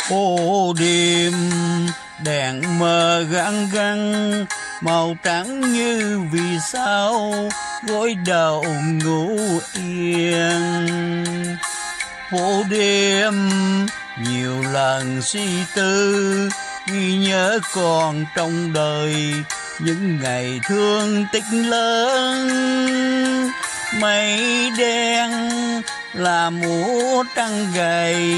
Ô đêm đèn mờ găng găng, màu trắng như vì sao gối đầu ngủ yên. Phố đêm nhiều lần suy tư, ghi nhớ còn trong đời những ngày thương tích lớn. Mây đen là múa trăng gầy,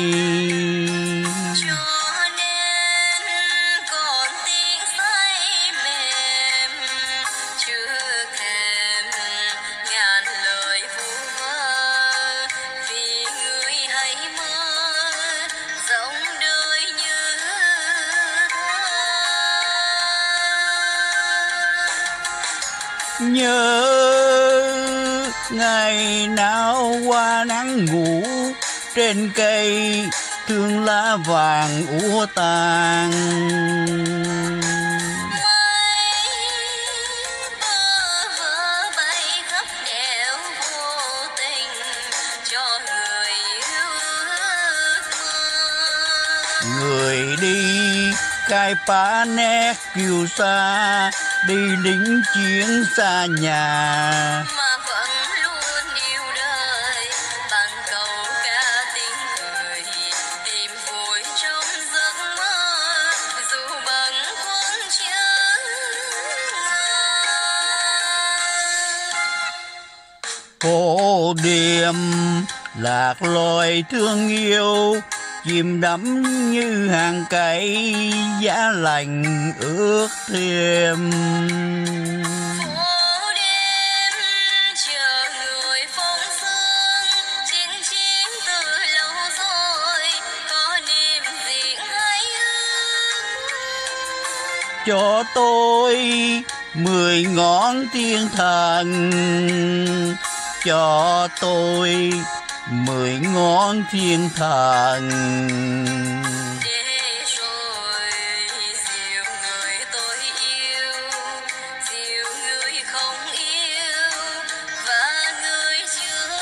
cho nên còn tiếng say mềm chưa thèm ngàn lời vu vơ. Vì người hãy mơ rộng đời như thơ. nhớ ngày nào qua nắng ngủ trên cây, thương lá vàng úa tàn. Mây bơ vơ bay khắp nẻo vô tình cho người yêu ước mơ. Người đi khai phá nét kiêu sa, đi lính chiến xa nhà. Mà vẫn luôn yêu đời bằng câu ca tiếng cười, tìm vui trong giấc mơ dù bâng khuâng chớ ngờ. Phố đêm lạc loài thương yêu, chìm đắm như hàng cây giá lạnh ước thêm. Phố đêm chờ người phong sương, chiến chiến từ lâu rồi có niềm riêng hay hương. Cho tôi 10 ngón thiên thần, cho tôi 10 ngón thiên thần. Để rồi dìu người tôi yêu, dìu người không yêu và người chưa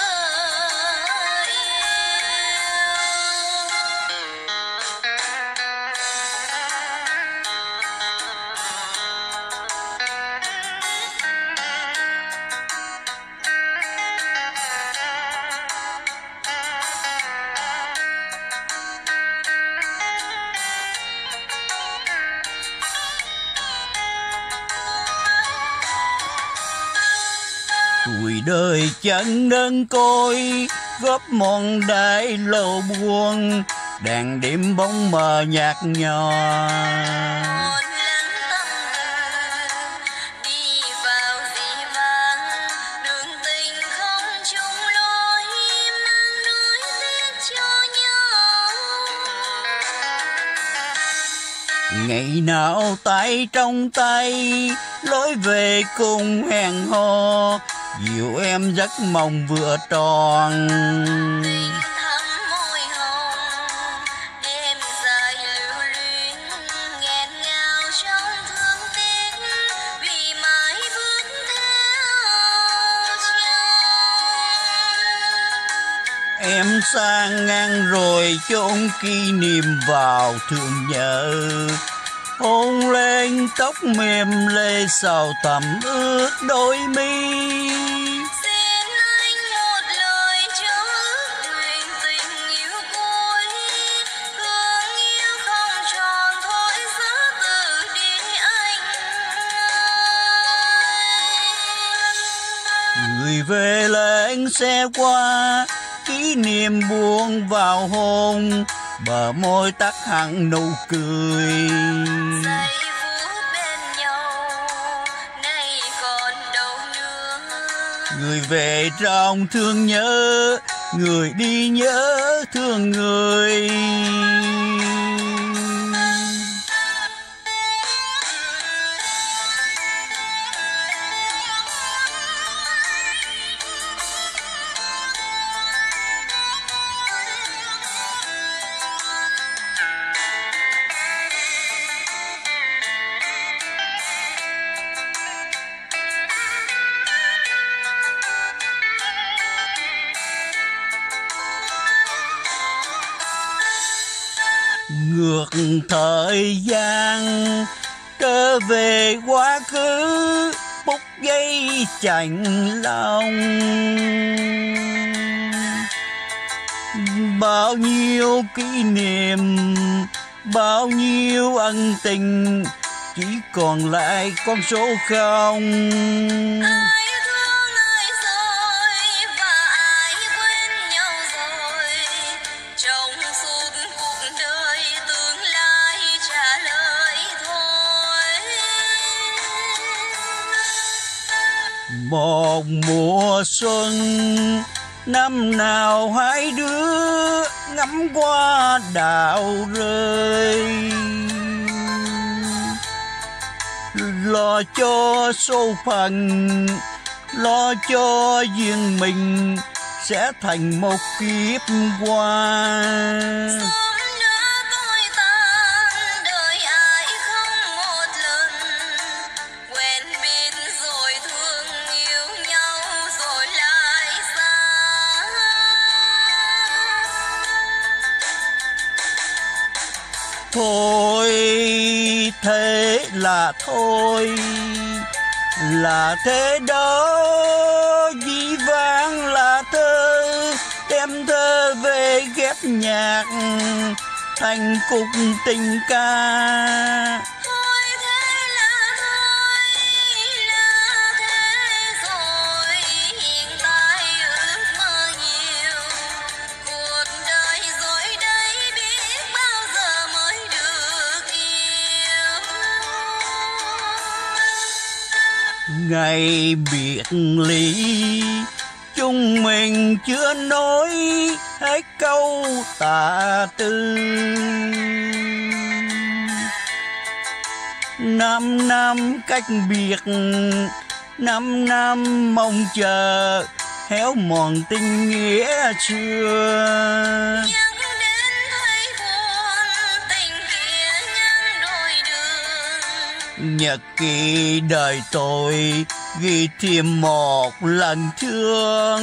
Tuổi đời chẳng đơn côi, góp mòn đại lâu buông, đèn đêm bóng mờ nhạt nhòa. một lần tâm hồn đi vào dĩ vãng, đường tình không chung lối mang nỗi tiếc cho nhau. Ngày nào tay trong tay, lối về cùng hẹn hò, dìu em giấc mộng vừa tròn. Tình thắm môi hồng, đêm dài lưu luyến, nghẹn ngào trong thương tiếc, vì mãi bước theo chồng. Em sang ngang rồi chôn kỷ niệm vào thương nhớ, hôn lên tóc mềm lê sầu thầm ướt đôi mi. Xin anh một lời cho ước nguyện tình yêu cuối, thương yêu không tròn thôi giữ từ đi anh ơi. Người về lên xe qua, kỷ niệm buông vào hôn, bờ môi tắt hẳn nụ cười. Giây phút bên nhau nay còn đâu nữa. Người về trong thương nhớ, người đi nhớ thương người. ngược thời gian trở về quá khứ, phút giây chạnh lòng. Bao nhiêu kỷ niệm, bao nhiêu ân tình, chỉ còn lại con số không. Ai thương ai rồi và ai quên nhau rồi, trong suốt cuộc đời tương lai trả lời thôi. Một mùa xuân, năm nào hai đứa ngắm qua đào rơi, lo cho số phận, lo cho duyên mình sẽ thành một kiếp qua. Sớm nữa tôi tan, đời ai không một lần, quen biết rồi thương yêu nhau rồi lại xa. Thôi thế là thôi, là thế đó, dĩ vãng là thơ, đem thơ về ghép nhạc thành khúc tình ca. Thôi thế là thôi, là thế rồi, hiện tại ước mơ nhiều, cuộc đời rồi đây biết bao giờ mới được yêu. Ngày biệt ly chúng mình chưa nói hết câu tạ tư. 5 năm cách biệt, 5 năm mong chờ, héo mòn tình nghĩa xưa. Nhắc đến thấy buồn, tình kia nhân đôi đường. Nhật ký đời tôi ghi thêm một lần thương.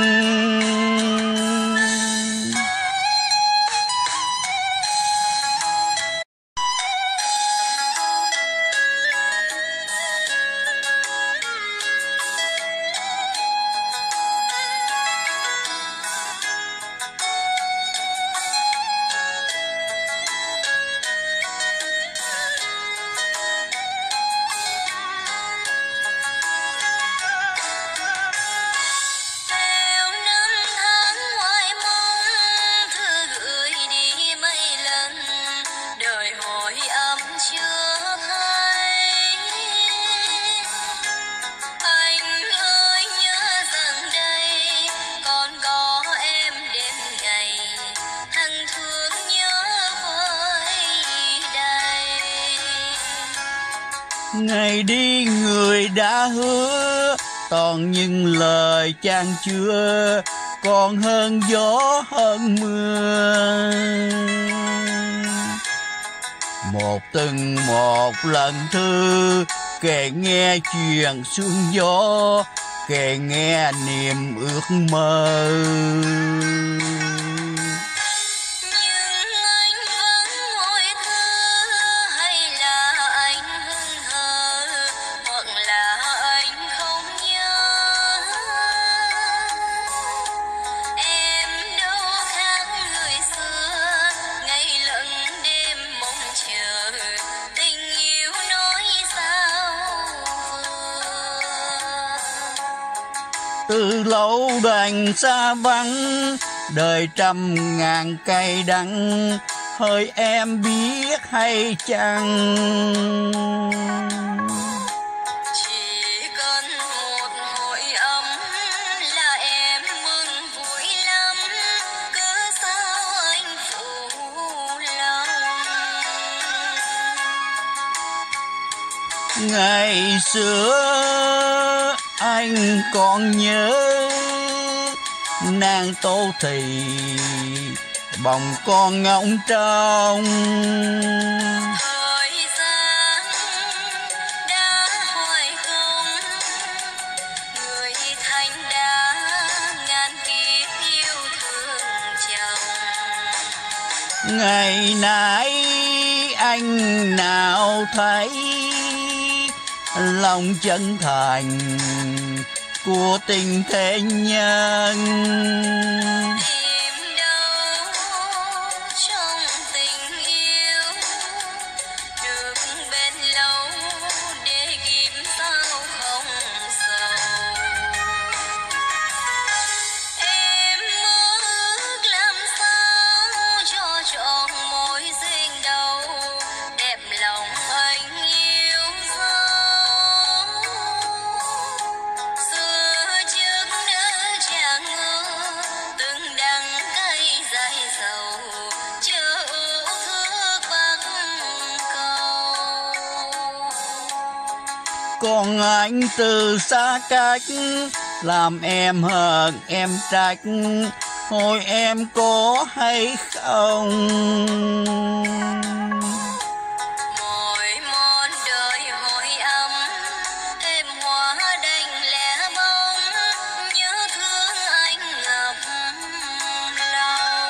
Theo năm tháng ngoài mong, thư gửi đi mấy lần, đời hồi ấm chưa thấy. Anh ơi nhớ rằng đây còn có em đêm ngày, thân thương nhớ vơi đầy. Ngày đi người đã hứa, toàn những lời chan chứa, còn hơn gió hơn mưa. Một từng một lần thư, kể nghe chuyện sương gió, kể nghe niềm ước mơ. Nhưng anh vẫn ngồi thư, hay là anh hững hờ, hoặc là anh không nhớ. Em đâu khác người xưa, ngày lẫn đêm mong chờ, tình yêu nói sao vừa. Từ lâu đành xa vắng, đời trăm ngàn cay đắng, hỡi em biết hay chăng? Chỉ cần một hồi ấm là em mừng vui lắm, cứ sao anh phụ lòng. Ngày xưa anh còn nhớ nàng Tô Thị bồng con ngỗng trong. Thời gian đã hoài không, người thành đã ngàn kiếp yêu thương chồng. Ngày nãy anh nào thấy lòng chân thành của tình thế nhân. Tìm đâu trong tình yêu được bên lâu để kiếm sao không sầu. Em mơ ước làm sao cho trọn mối duyên đầu đẹp lòng anh yêu dấu. Xưa trước nỡ chàng ngơ từng đắng cay dài dầu chờ ưu thước bắc cầu. Còn anh từ xa cách làm em hờn em trách, hỏi em có hay không. Mỗi món đời hỏi ấm em hóa đành lẻ bóng nhớ thương anh ngập lòng.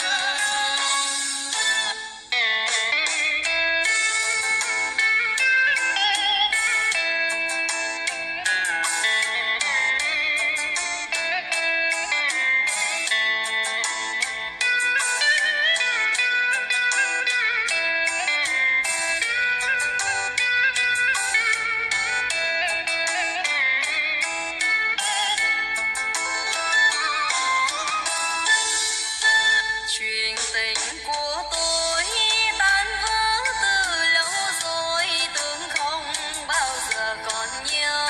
Chuyện tình của tôi tan vỡ từ lâu rồi, tưởng không bao giờ còn nhớ.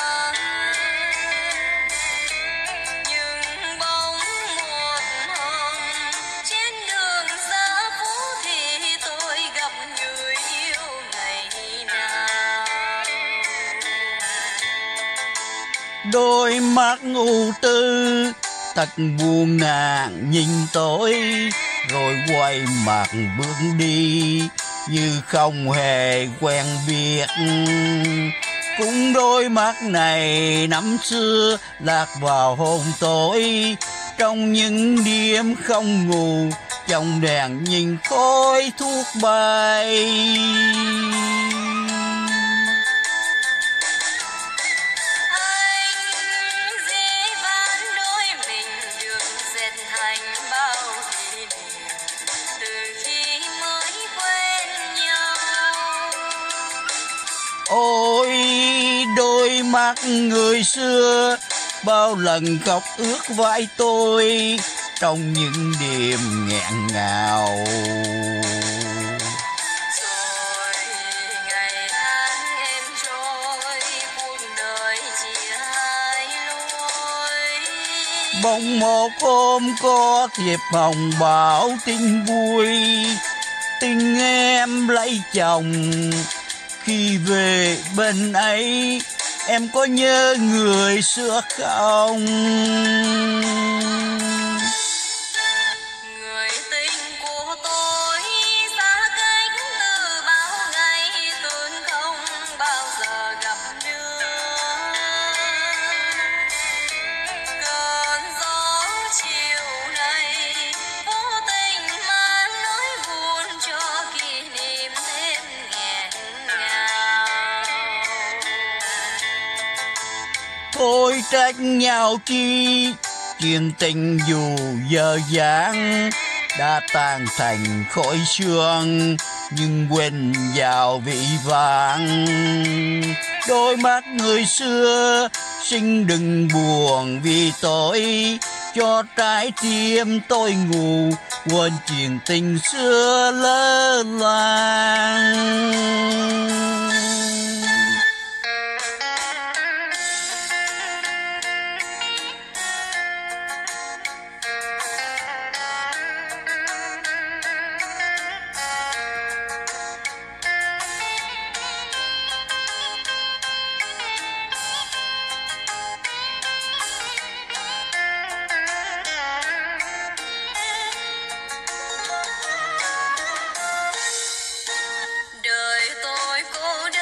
Nhưng bỗng một hôm trên đường xa phố thì tôi gặp người yêu ngày nào. Đôi mắt ưu tư thật buồn nàng nhìn tôi, rồi quay mặt bước đi như không hề quen biết. Cũng đôi mắt này năm xưa lạc vào hồn tôi, trong những đêm không ngủ trong đèn nhìn khói thuốc bay. Anh dễ ván đôi mình được dệt thành bao kỷ niệm từ khi mới quen nhau. Ôi đôi mắt người xưa bao lần khóc ướt vai tôi trong những đêm nghẹn ngào. Rồi ngày tháng em trôi cuộc đời chia hai lối. Bỗng một hôm có thiệp hồng báo tin vui, tin em lấy chồng. Khi về bên ấy em có nhớ người xưa không? Người tình của tôi xa cách từ bao ngày, tưởng không bao giờ gặp nữa. Cơn gió chiều nay vô tình mang nỗi buồn cho kỷ niệm thêm nghẹn ngào. Thôi trách nhau chi, chuyện tình dù dở dang đã tan thành khói sương, nhưng quên vào vị vang. Đôi mắt người xưa xin đừng buồn vì tôi, cho trái tim tôi ngủ quên chuyện tình xưa lỡ loang. Đời tôi cô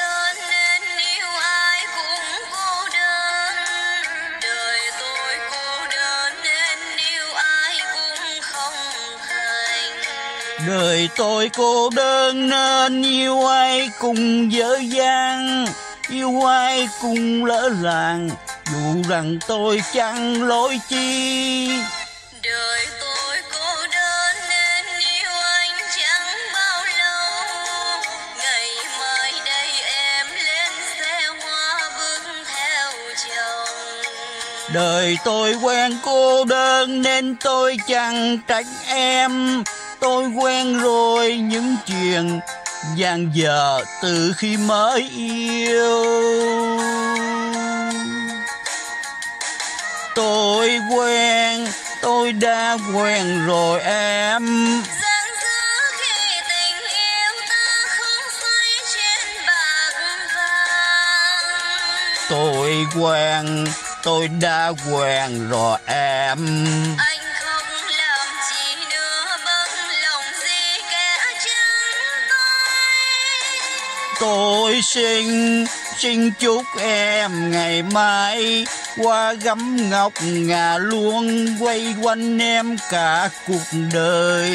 Đời tôi cô đơn nên yêu ai cùng dở dang, yêu ai cùng lỡ làng, dù rằng tôi chẳng lỗi chi. Đời tôi cô đơn nên yêu anh chẳng bao lâu, ngày mai đây em lên xe hoa bước theo chồng. Đời tôi quen cô đơn nên tôi chẳng trách em, tôi quen rồi những chuyện giang dở từ khi mới yêu. Tôi quen, tôi đã quen rồi em. Giang dở khi tình yêu ta không xoay trên bạc vàng. Tôi quen, tôi đã quen rồi em. Anh không làm chi nữa bâng lòng gì kẻ chân tôi. Tôi xin chúc em ngày mai hoa gấm ngọc ngà luôn quay quanh em cả cuộc đời.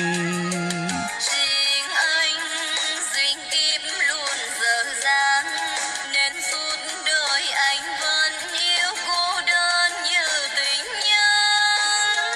Riêng anh duyên kiếp luôn dở dang, nên suốt đời anh vẫn yêu cô đơn như tình nhân.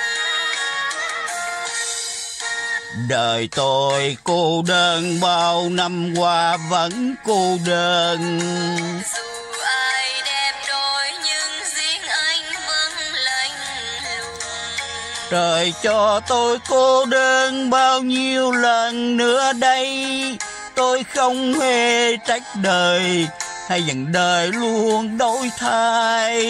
Đời tôi cô đơn bao năm qua vẫn cô đơn. Dù ai đẹp đôi nhưng riêng anh vẫn lạnh lùng. Trời cho tôi cô đơn bao nhiêu lần nữa đây, tôi không hề trách đời hay dần đời luôn đổi thay.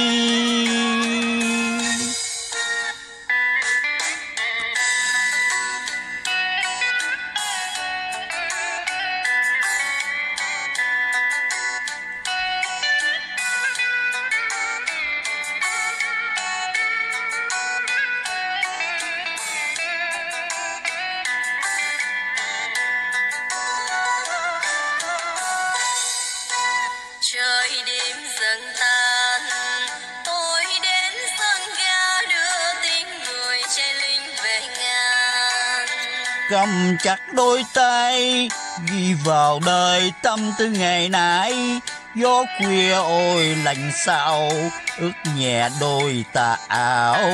Trời đêm dần tan, tôi đến sân ga đưa tiếng người trai lính về ngàn. Cầm chặt đôi tay ghi vào đời tâm tư ngày nãy, gió khuya ôi lạnh sao ướt nhẹ đôi tà áo.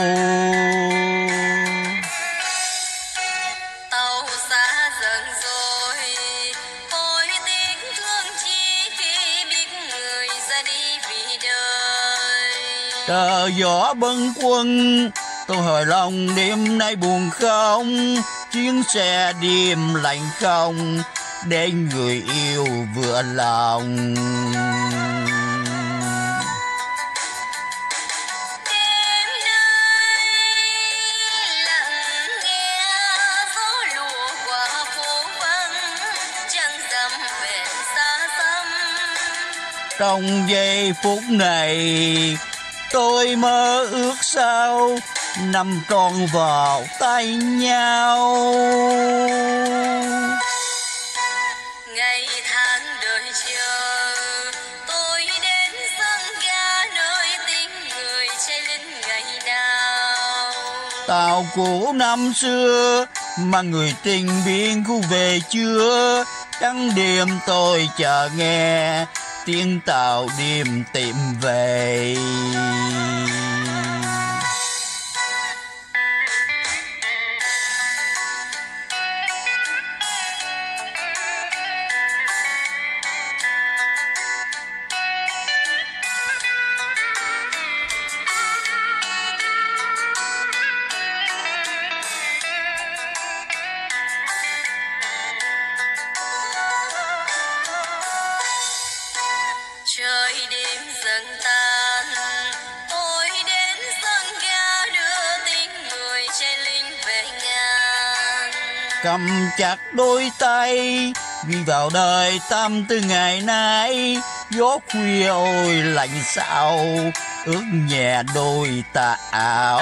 Tàu xa dần rồi, tôi tiếc thương chi khi biết người ra đi vì đời. Trời gió bâng khuâng, tôi hỏi lòng đêm nay buồn không, chuyến xe đêm lạnh không, để người yêu vừa lòng. Đêm nay lặng nghe gió lùa qua phố vắng, trăng rằm vẹn xa xăm. Trong giây phút này tôi mơ ước sao nằm trọn vào tay nhau. Ngày tháng đợi chờ, tôi đến sân ga nơi tiếng người trai lính ngày nào. Tàu cũ năm xưa mà người tình biên khu về chưa, trắng đêm tôi chờ nghe tiếng tàu đêm tìm về. Trời đêm dần tan, tôi đến sân ga đưa tiếng người trai lính về ngàn. Cầm chặt đôi tay ghi vào đời tâm tư ngày nay, gió khuya ôi lạnh sao ướt nhẹ đôi tà áo.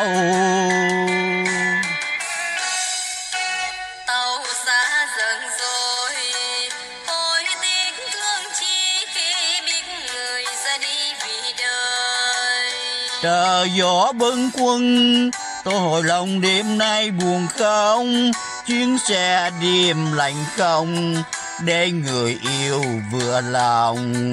Tàu xa dần rồi, tôi tiếc thương chi khi biết người ra đi vì đời. Trời gió bâng khuâng, tôi hồi lòng đêm nay buồn không, chuyến xe đêm lạnh không để người yêu vừa lòng.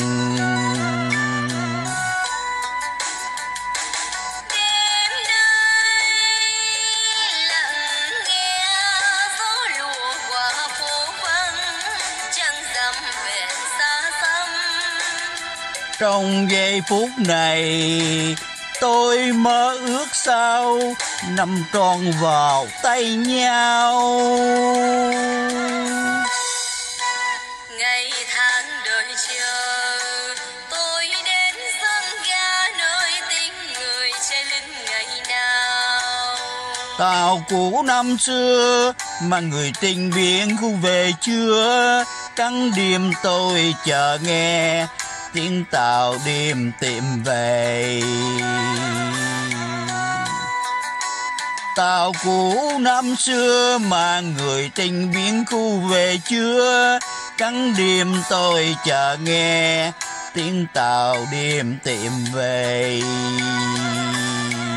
Trong giây phút này tôi mơ ước sao nằm trọn vào tay nhau. Ngày tháng đợi chờ tôi đến sân ga nơi tiếng người chạy lên ngày nào. Tàu cũ năm xưa mà người tình biển khu về chưa, trắng đêm tôi chờ nghe tiếng tàu đêm tìm về. Tàu cũ năm xưa mà người tình biển khu về chưa, trắng đêm tôi chờ nghe tiếng tàu đêm tìm về.